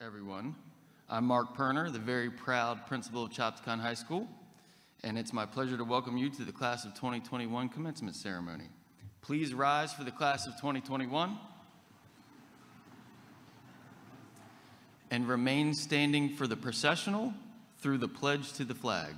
everyone. I'm Mark Perner, the very proud principal of Chopticon High School, and it's my pleasure to welcome you to the Class of 2021 Commencement Ceremony. Please rise for the Class of 2021 and remain standing for the processional through the pledge to the flag.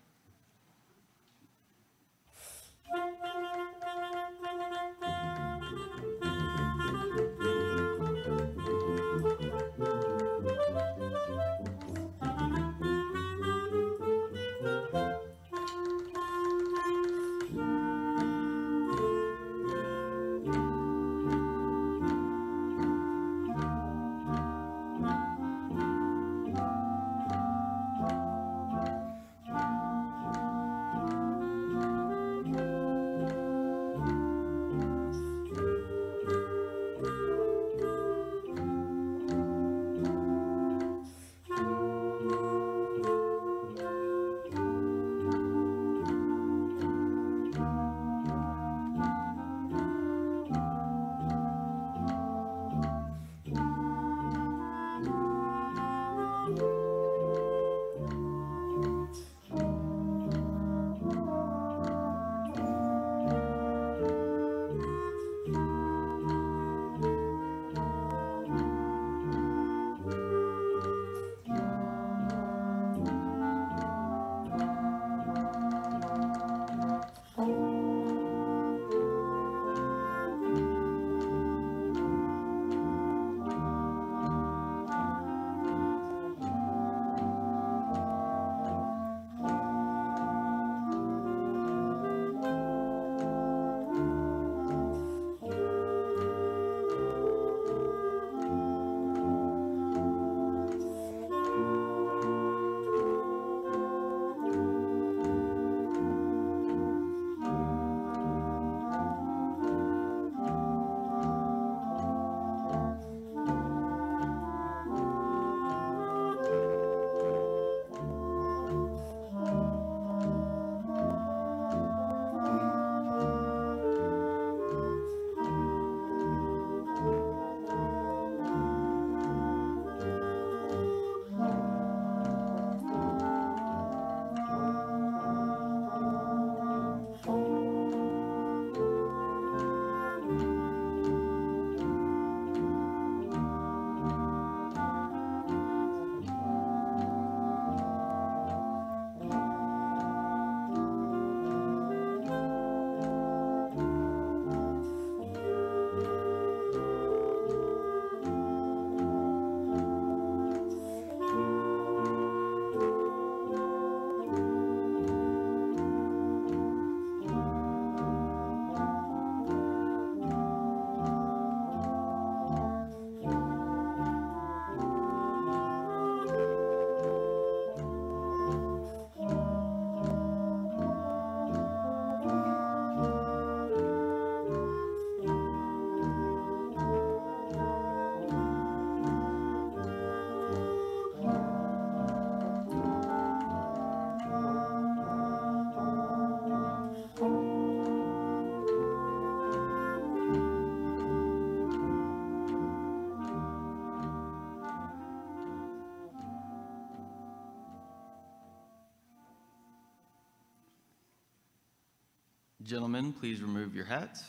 Gentlemen, please remove your hats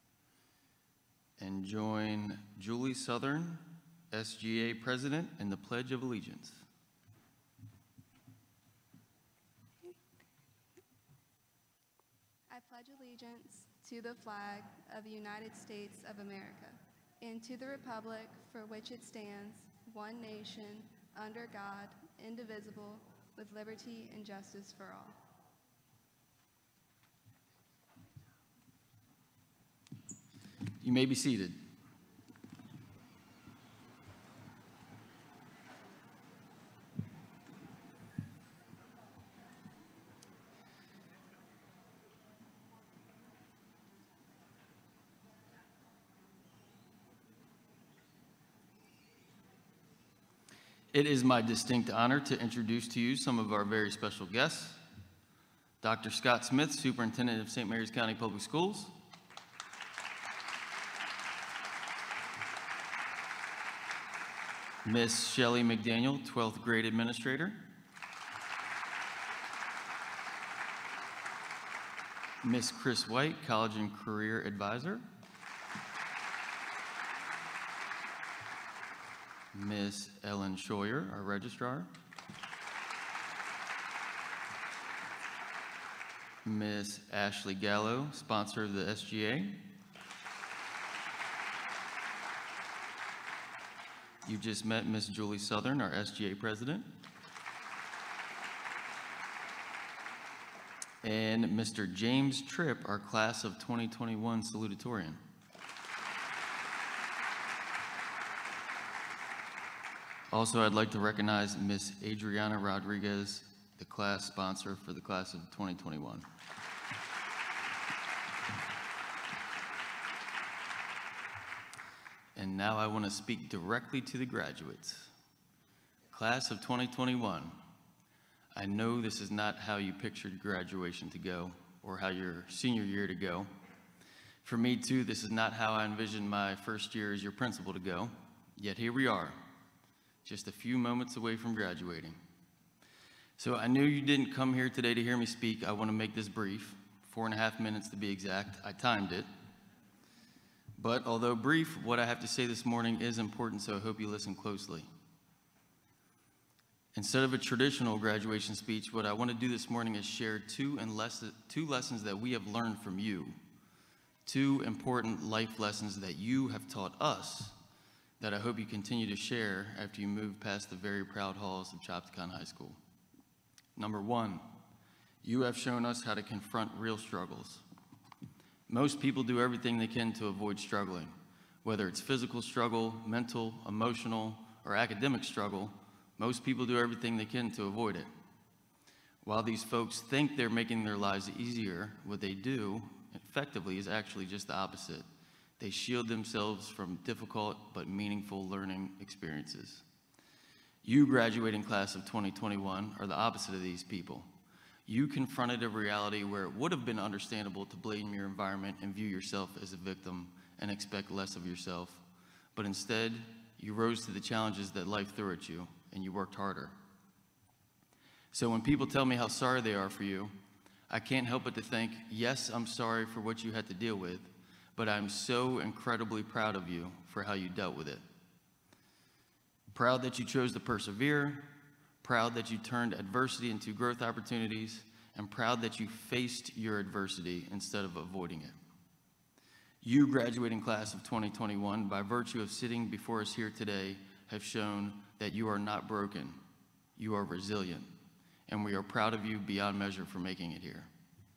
and join Julie Southern, SGA President, in the Pledge of Allegiance. I pledge allegiance to the flag of the United States of America and to the republic for which it stands, one nation, under God, indivisible, with liberty and justice for all. You may be seated. It is my distinct honor to introduce to you some of our very special guests. Dr. Scott Smith, Superintendent of St. Mary's County Public Schools. Miss Shelley McDaniel, 12th grade administrator. Miss Chris White, college and career advisor. Miss Ellen Scheuer, our registrar. Miss Ashley Gallo, sponsor of the SGA. You just met Miss Julie Southern, our SGA president. And Mr. James Tripp, our class of 2021 salutatorian. Also, I'd like to recognize Miss Adriana Rodriguez, the class sponsor for the class of 2021. And now I want to speak directly to the graduates. Class of 2021, I know this is not how you pictured graduation to go or how your senior year to go. For me too, this is not how I envisioned my first year as your principal to go, yet here we are, just a few moments away from graduating. So I knew you didn't come here today to hear me speak. I want to make this brief, 4.5 minutes to be exact. I timed it. But although brief, what I have to say this morning is important, so I hope you listen closely. Instead of a traditional graduation speech, what I want to do this morning is share two lessons that we have learned from you, two important life lessons that you have taught us that I hope you continue to share after you move past the very proud halls of Chopticon High School. Number one, you have shown us how to confront real struggles. Most people do everything they can to avoid struggling, whether it's physical struggle, mental, emotional, or academic struggle. Most people do everything they can to avoid it. While these folks think they're making their lives easier, what they do effectively is actually just the opposite. They shield themselves from difficult but meaningful learning experiences. You, graduating class of 2021, are the opposite of these people. You confronted a reality where it would have been understandable to blame your environment and view yourself as a victim and expect less of yourself. But instead, you rose to the challenges that life threw at you, and you worked harder. So when people tell me how sorry they are for you, I can't help but to think, yes, I'm sorry for what you had to deal with, but I'm so incredibly proud of you for how you dealt with it. Proud that you chose to persevere, proud that you turned adversity into growth opportunities, and proud that you faced your adversity instead of avoiding it. You, graduating class of 2021, by virtue of sitting before us here today, have shown that you are not broken, you are resilient, and we are proud of you beyond measure for making it here.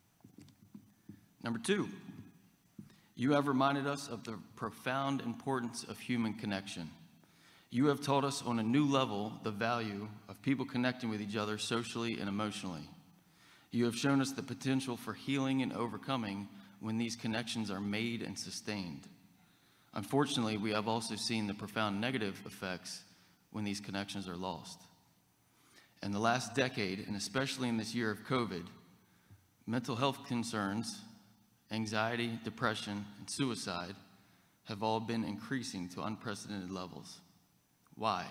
Number two, you have reminded us of the profound importance of human connection. You have taught us on a new level the value of people connecting with each other socially and emotionally. You have shown us the potential for healing and overcoming when these connections are made and sustained. Unfortunately, we have also seen the profound negative effects when these connections are lost. In the last decade, and especially in this year of COVID, mental health concerns, anxiety, depression, and suicide have all been increasing to unprecedented levels. Why?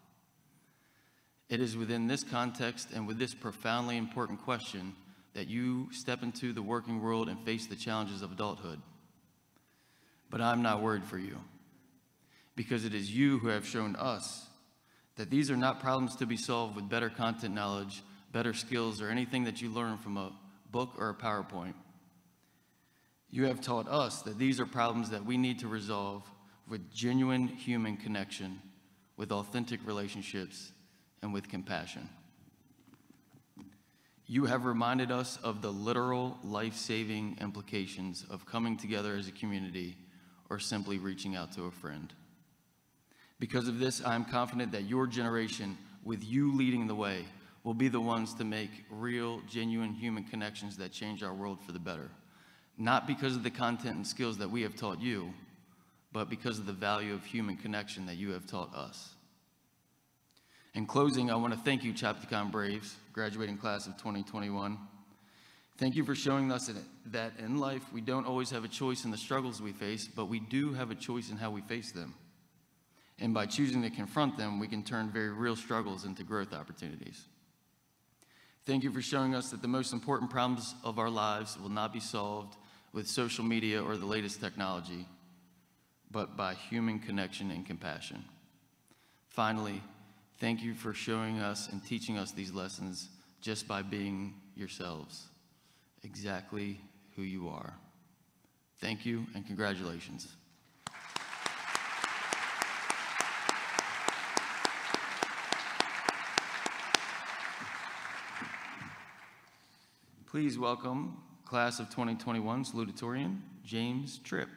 It is within this context and with this profoundly important question that you step into the working world and face the challenges of adulthood. But I'm not worried for you, because it is you who have shown us that these are not problems to be solved with better content knowledge, better skills, or anything that you learn from a book or a PowerPoint. You have taught us that these are problems that we need to resolve with genuine human connection, with authentic relationships, and with compassion. You have reminded us of the literal life-saving implications of coming together as a community or simply reaching out to a friend. Because of this, I am confident that your generation, with you leading the way, will be the ones to make real, genuine human connections that change our world for the better. Not because of the content and skills that we have taught you, but because of the value of human connection that you have taught us. In closing, I want to thank you, Chopticon Braves, graduating class of 2021. Thank you for showing us that in life, we don't always have a choice in the struggles we face, but we do have a choice in how we face them. And by choosing to confront them, we can turn very real struggles into growth opportunities. Thank you for showing us that the most important problems of our lives will not be solved with social media or the latest technology, but by human connection and compassion. Finally, thank you for showing us and teaching us these lessons just by being yourselves, exactly who you are. Thank you and congratulations. Please welcome Class of 2021 salutatorian, James Tripp.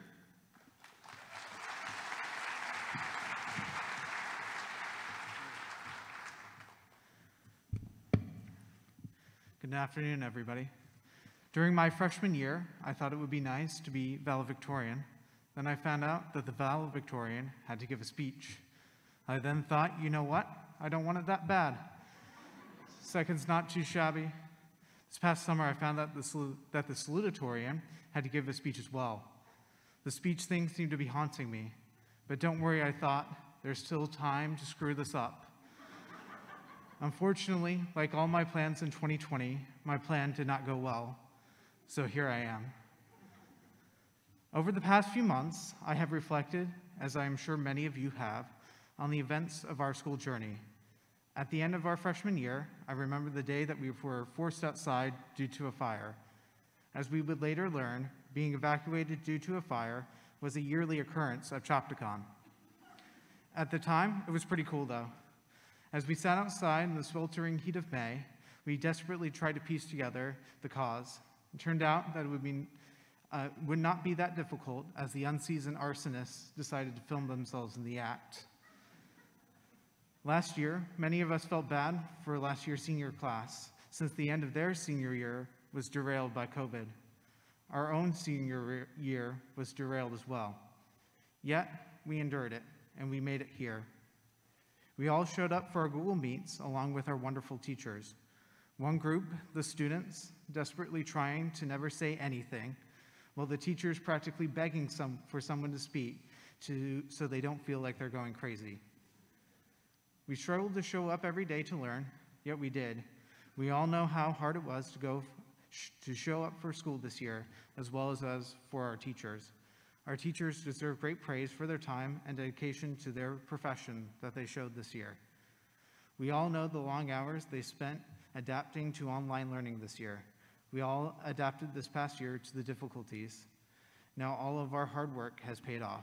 Good afternoon, everybody. During my freshman year, I thought it would be nice to be valedictorian. Then I found out that the valedictorian had to give a speech. I then thought, you know what? I don't want it that bad. Second's not too shabby. This past summer, I found out that the salutatorian had to give a speech as well. The speech thing seemed to be haunting me. But don't worry, I thought, there's still time to screw this up. Unfortunately, like all my plans in 2020, my plan did not go well. So here I am. Over the past few months, I have reflected, as I am sure many of you have, on the events of our school journey. At the end of our freshman year, I remember the day that we were forced outside due to a fire. As we would later learn, being evacuated due to a fire was a yearly occurrence at Chopticon. At the time, it was pretty cool though. As we sat outside in the sweltering heat of May, we desperately tried to piece together the cause. It turned out that it would not be that difficult, as the unseasoned arsonists decided to film themselves in the act. Last year, many of us felt bad for last year's senior class, since the end of their senior year was derailed by COVID. Our own senior year was derailed as well. Yet, we endured it, and we made it here. We all showed up for our Google Meets along with our wonderful teachers. One group, the students, desperately trying to never say anything, while the teachers practically begging for someone to speak so they don't feel like they're going crazy. We struggled to show up every day to learn, yet we did. We all know how hard it was to show up for school this year, as well as for our teachers. Our teachers deserve great praise for their time and dedication to their profession that they showed this year. We all know the long hours they spent adapting to online learning this year. We all adapted this past year to the difficulties. Now all of our hard work has paid off.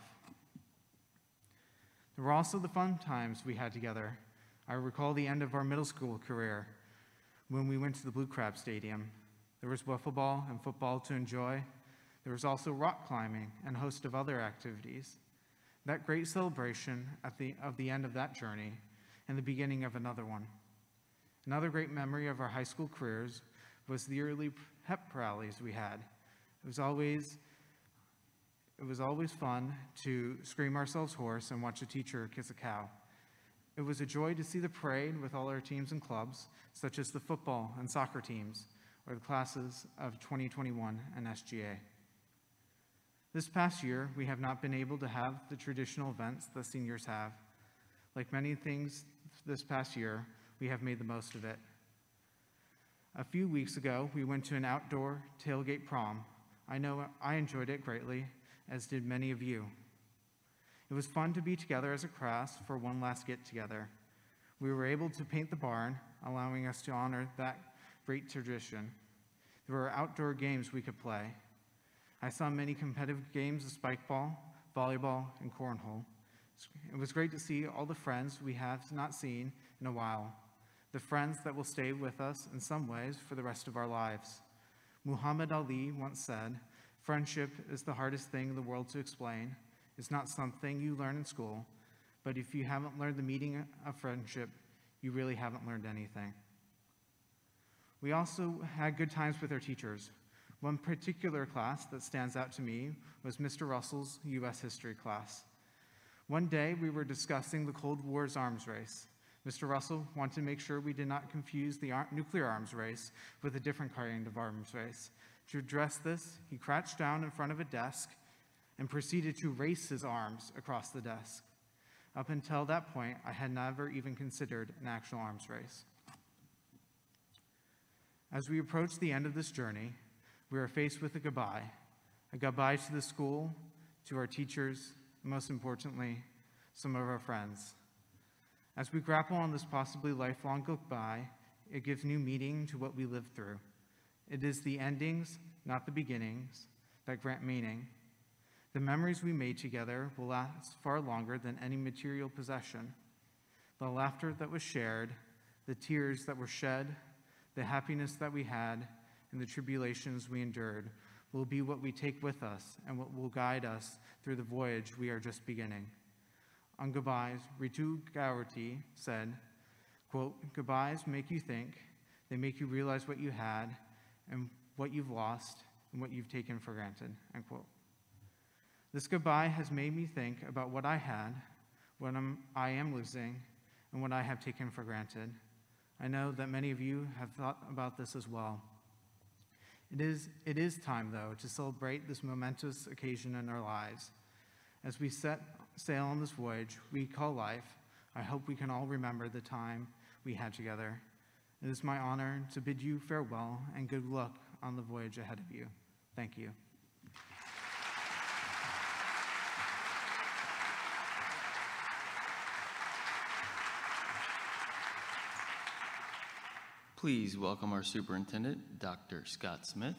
There were also the fun times we had together. I recall the end of our middle school career when we went to the Blue Crab Stadium. There was wiffle ball and football to enjoy. There was also rock climbing and a host of other activities. That great celebration of the end of that journey and the beginning of another one. Another great memory of our high school careers was the early pep rallies we had. It was always fun to scream ourselves hoarse and watch a teacher kiss a cow. It was a joy to see the parade with all our teams and clubs, such as the football and soccer teams, or the classes of 2021 and SGA. This past year, we have not been able to have the traditional events that seniors have. Like many things this past year, we have made the most of it. A few weeks ago, we went to an outdoor tailgate prom. I know I enjoyed it greatly, as did many of you. It was fun to be together as a class for one last get-together. We were able to paint the barn, allowing us to honor that great tradition. There were outdoor games we could play. I saw many competitive games of spike ball, volleyball, and cornhole. It was great to see all the friends we have not seen in a while, the friends that will stay with us in some ways for the rest of our lives. Muhammad Ali once said, "Friendship is the hardest thing in the world to explain. It's not something you learn in school, but if you haven't learned the meaning of friendship, you really haven't learned anything." We also had good times with our teachers. One particular class that stands out to me was Mr. Russell's U.S. history class. One day, we were discussing the Cold War's arms race. Mr. Russell wanted to make sure we did not confuse the nuclear arms race with a different kind of arms race. To address this, he crouched down in front of a desk and proceeded to race his arms across the desk. Up until that point, I had never even considered an actual arms race. As we approach the end of this journey, we are faced with a goodbye to the school, to our teachers, and most importantly, some of our friends. As we grapple on this possibly lifelong goodbye, it gives new meaning to what we lived through. It is the endings, not the beginnings, that grant meaning. The memories we made together will last far longer than any material possession. The laughter that was shared, the tears that were shed, the happiness that we had, and the tribulations we endured will be what we take with us and what will guide us through the voyage we are just beginning. On goodbyes, Ritu Gaurity said, quote, "Goodbyes make you think, they make you realize what you had and what you've lost and what you've taken for granted," end quote. This goodbye has made me think about what I had, what I am losing, and what I have taken for granted. I know that many of you have thought about this as well. It is time, though, to celebrate this momentous occasion in our lives. As we set sail on this voyage we call life, I hope we can all remember the time we had together. It is my honor to bid you farewell and good luck on the voyage ahead of you. Thank you. Please welcome our superintendent, Dr. Scott Smith.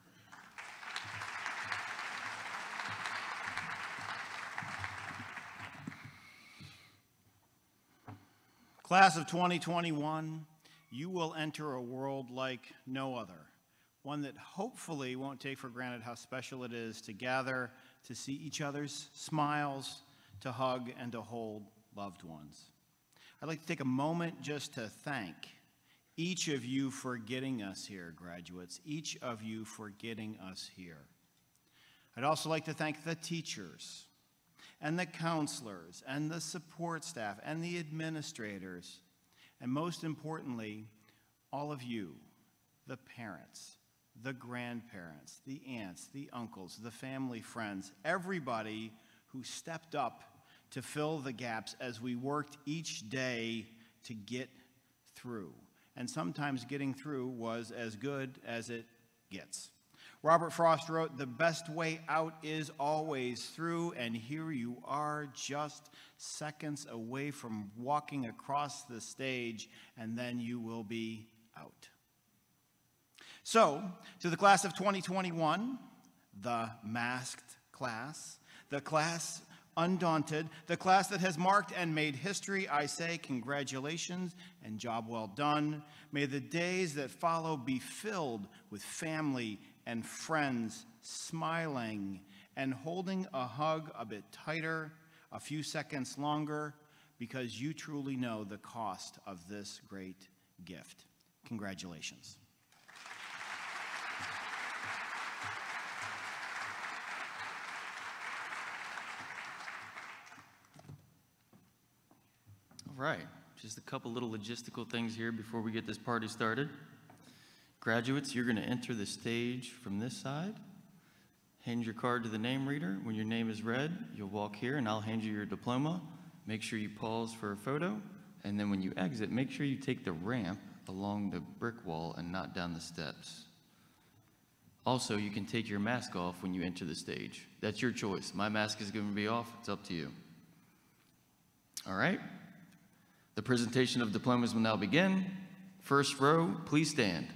Class of 2021, you will enter a world like no other, one that hopefully won't take for granted how special it is to gather, to see each other's smiles, to hug, and to hold loved ones. I'd like to take a moment just to thank each of you for getting us here, graduates, each of you for getting us here. I'd also like to thank the teachers and the counselors and the support staff and the administrators, and most importantly, all of you, the parents, the grandparents, the aunts, the uncles, the family friends, everybody who stepped up to fill the gaps as we worked each day to get through. And sometimes getting through was as good as it gets. Robert Frost wrote, "The best way out is always through," and here you are just seconds away from walking across the stage, and then you will be out. So, to the class of 2021, the masked class, the class undaunted, the class that has marked and made history, I say congratulations and job well done. May the days that follow be filled with family and friends smiling and holding a hug a bit tighter, a few seconds longer, because you truly know the cost of this great gift. Congratulations. All right, just a couple little logistical things here before we get this party started. Graduates, you're going to enter the stage from this side. Hand your card to the name reader. When your name is read, you'll walk here and I'll hand you your diploma. Make sure you pause for a photo. And then when you exit, make sure you take the ramp along the brick wall and not down the steps. Also, you can take your mask off when you enter the stage. That's your choice. My mask is going to be off. It's up to you. All right. The presentation of diplomas will now begin. First row, please stand.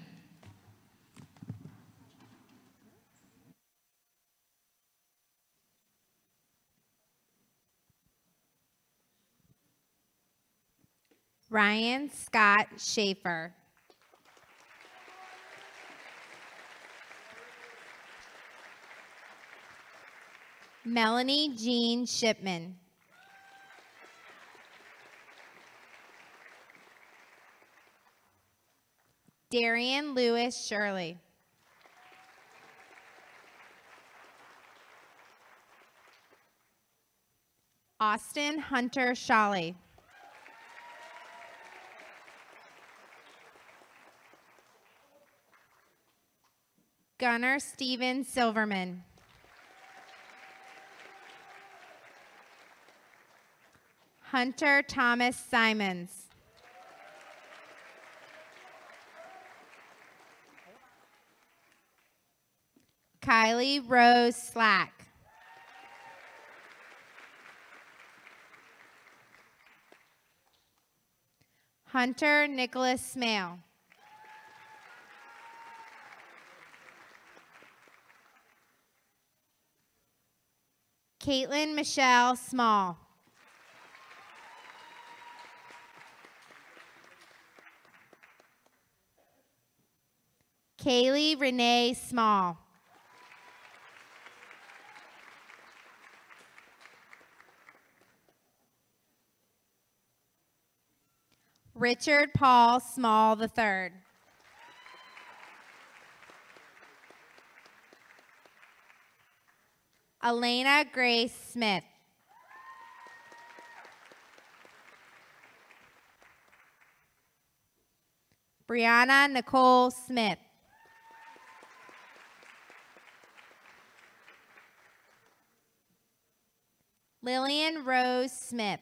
Ryan Scott Schaefer. Melanie Jean Shipman. Darian Lewis Shirley. Austin Hunter Shawley. Gunnar Steven Silverman. Hunter Thomas Simons. Kylie Rose Slack. Hunter Nicholas Smale. Caitlin Michelle Small. Kaylee Renee Small. Richard Paul Small III. Elena Grace Smith. Brianna Nicole Smith. Lillian Rose Smith.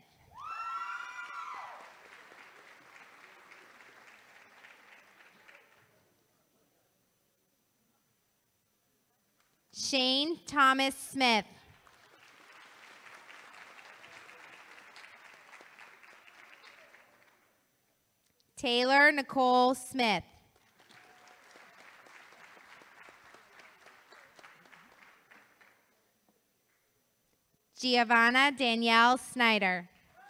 Shane Thomas Smith. Taylor Nicole Smith. Giovanna Danielle Snyder.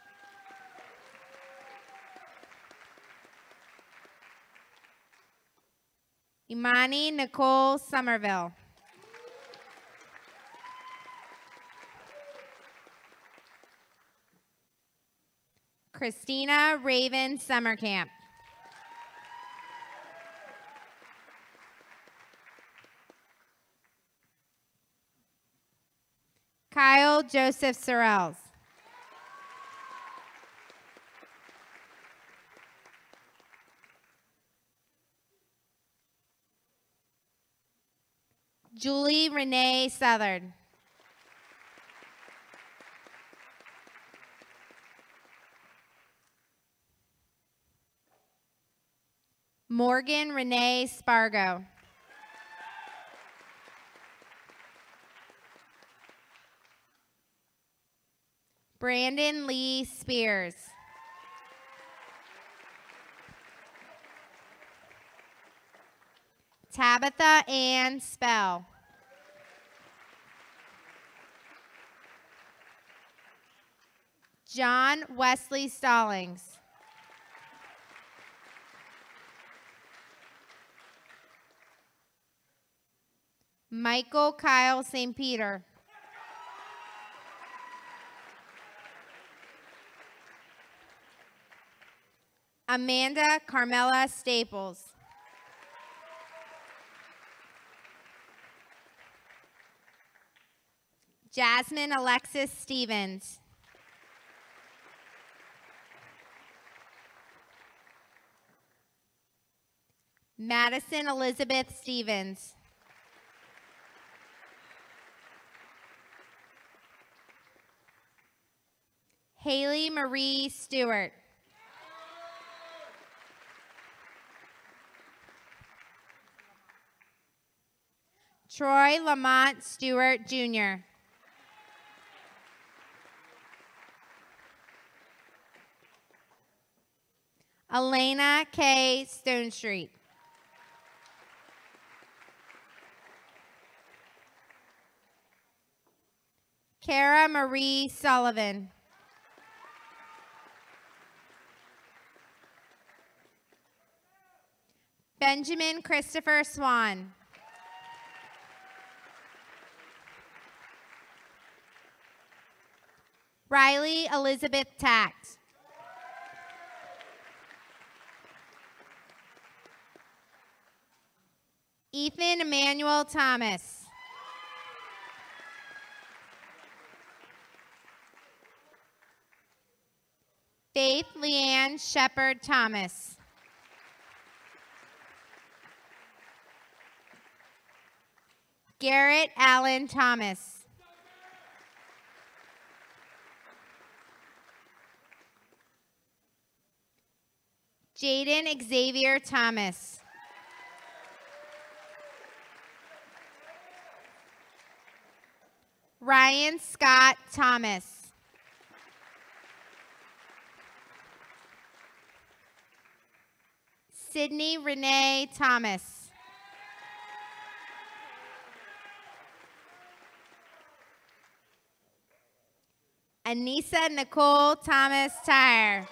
Imani Nicole Somerville. Christina Raven Summercamp. Kyle Joseph Sorrells. Julie Renee Southard. Morgan Renee Spargo. Brandon Lee Spears. Tabitha Ann Spell. John Wesley Stallings. Michael Kyle St. Peter. Amanda Carmela Staples. Jasmine Alexis Stevens. Madison Elizabeth Stevens. Haley Marie Stewart. Troy Lamont Stewart, Jr. Elena K. Stonestreet. Kara Marie Sullivan. Benjamin Christopher Swan. Riley Elizabeth Tact. Ethan Emmanuel Thomas. Faith Leanne Shepard Thomas. Garrett Allen Thomas. Jaden Xavier Thomas. Ryan Scott Thomas. Sydney Renee Thomas. Anissa Nicole Thomas Tyre.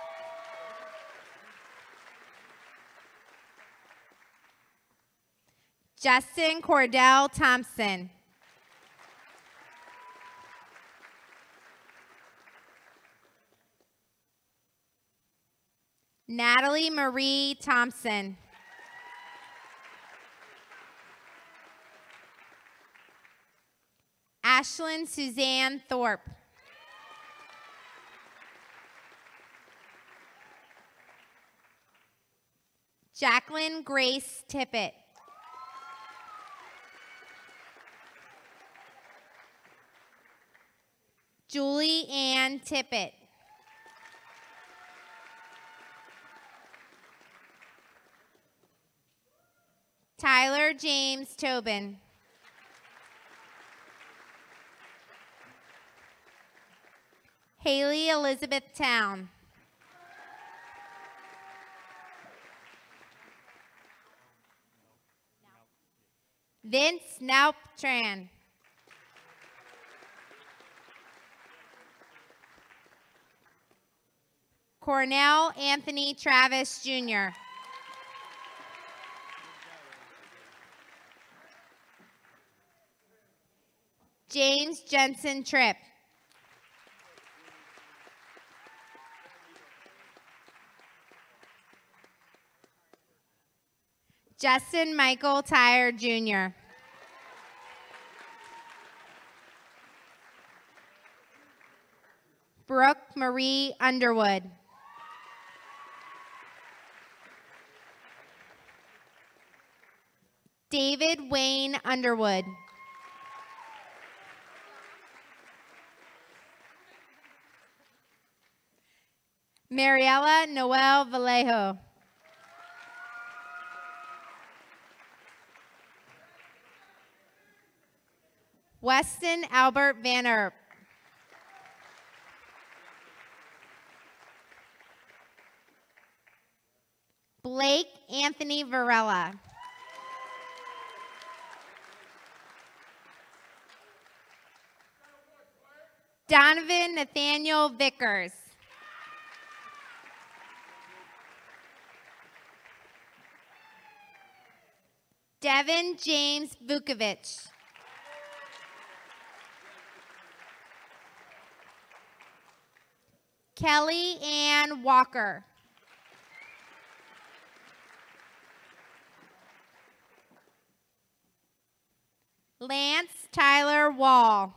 Justin Cordell Thompson. Natalie Marie Thompson. Ashlyn Suzanne Thorpe. Jacqueline Grace Tippett. Julie Ann Tippett. Tyler James Tobin. Haley Elizabeth Town. Vince Naup Tran. Cornell Anthony Travis Jr. James Jensen Tripp. Justin Michael Tyre Jr. Brooke Marie Underwood. David Wayne Underwood. Mariela Noel Vallejo. Weston Albert Van Erp. Blake Anthony Varela. Donovan Nathaniel Vickers. Devin James Vukovic. Kelly Ann Walker. Lance Tyler Wall.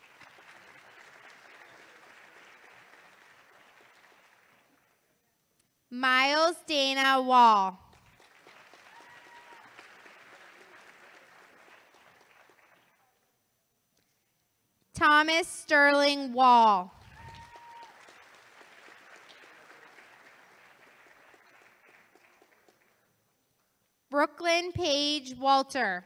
Miles Dana Wall. Thomas Sterling Wall. Brooklyn Paige Walter.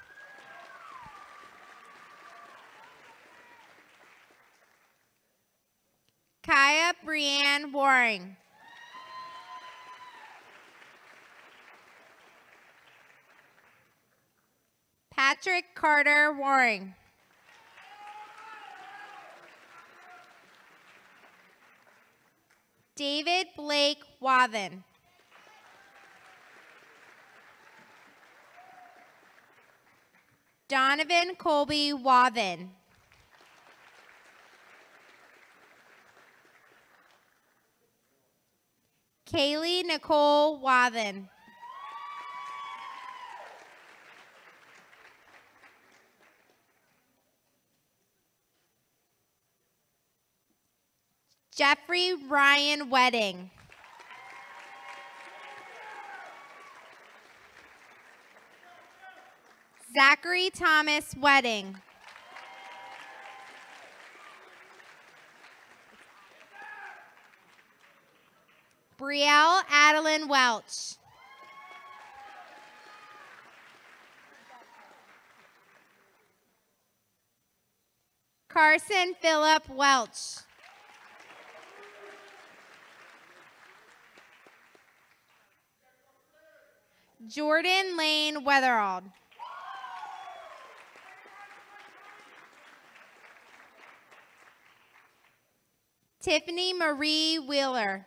Kaya Brianne Waring. Patrick Carter Waring. David Blake Wathen. Donovan Colby Wathen. Kaylee Nicole Wathen. Jeffrey Ryan Wedding. Zachary Thomas Wedding. Brielle Adeline Welch. Carson Philip Welch. Jordan Lane Weatherald. Tiffany Marie Wheeler.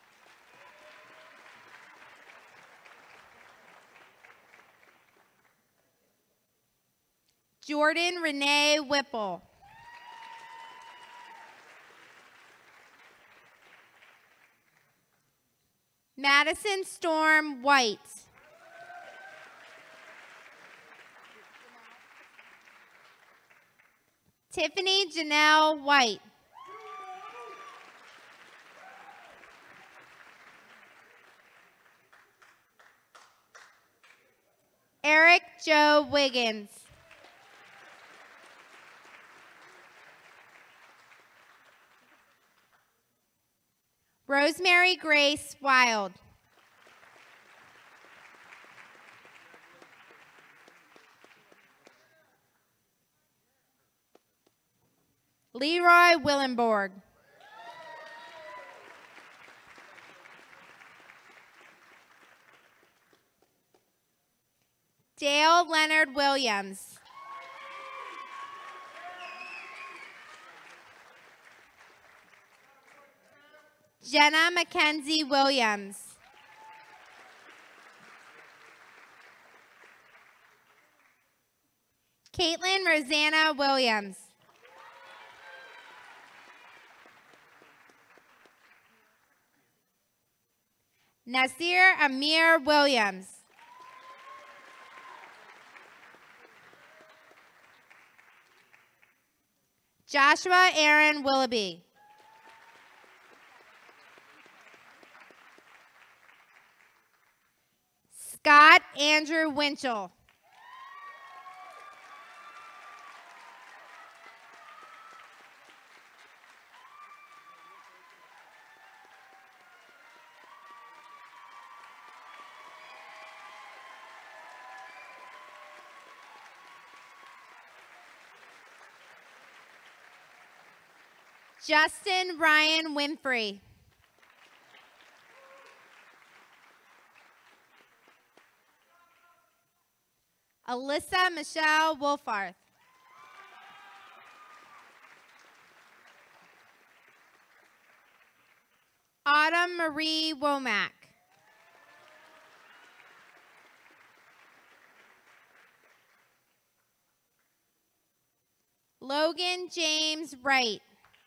Jordan Renee Whipple. Madison Storm White. Tiffany Janelle White. Eric Joe Wiggins. Rosemary Grace Wild. Leroy Willenborg. Dale Leonard Williams. Jenna Mackenzie Williams. Caitlin Rosanna Williams. Nasir Amir Williams. Joshua Aaron Willoughby. Scott Andrew Winchell. Justin Ryan Winfrey. Alyssa Michelle Wolfarth. Autumn Marie Womack. Logan James Wright.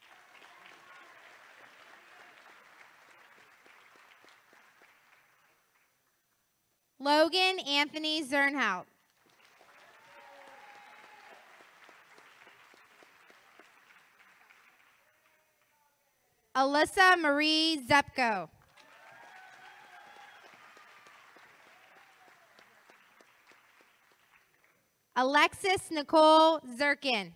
Logan Anthony Zernhout. Alyssa Marie Zepko. Alexis Nicole Zirkin.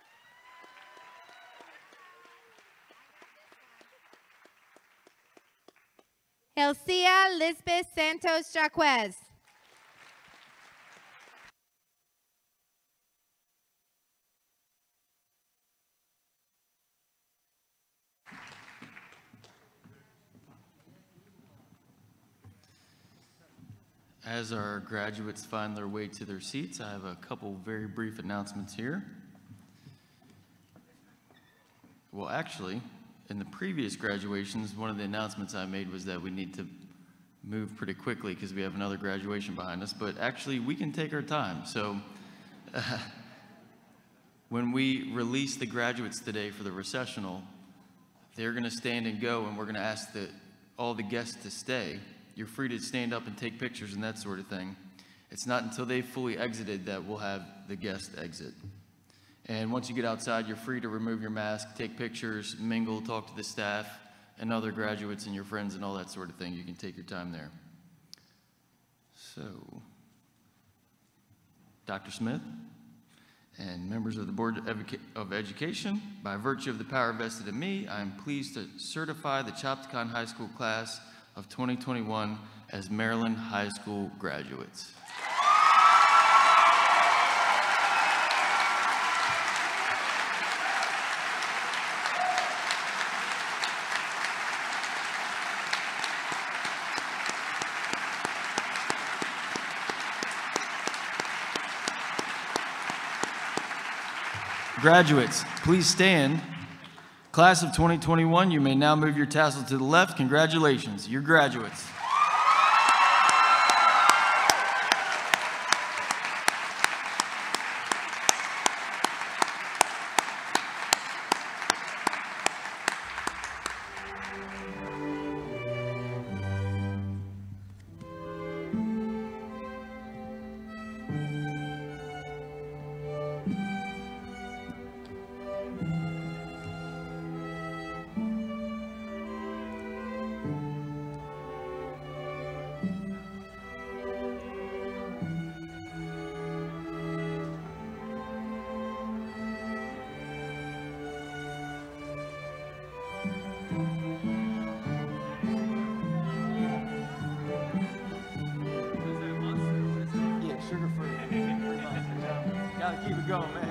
Elsia Lisbeth Santos Jaquez. As our graduates find their way to their seats, I have a couple very brief announcements here. Well, actually, in the previous graduations, one of the announcements I made was that we need to move pretty quickly because we have another graduation behind us, but actually we can take our time. So when we release the graduates today for the recessional, they're gonna stand and go, and we're gonna ask all the guests to stay. You're free to stand up and take pictures and that sort of thing. It's not until they've fully exited that we'll have the guest exit. And once you get outside, you're free to remove your mask, take pictures, mingle, talk to the staff and other graduates and your friends and all that sort of thing. You can take your time there. So, Dr. Smith and members of the Board of Education, by virtue of the power vested in me, I am pleased to certify the Chopticon High School class of 2021 as Maryland High School graduates. Graduates, please stand. Class of 2021, you may now move your tassel to the left. Congratulations, you're graduates. Sugar-free. Gotta keep it going, man.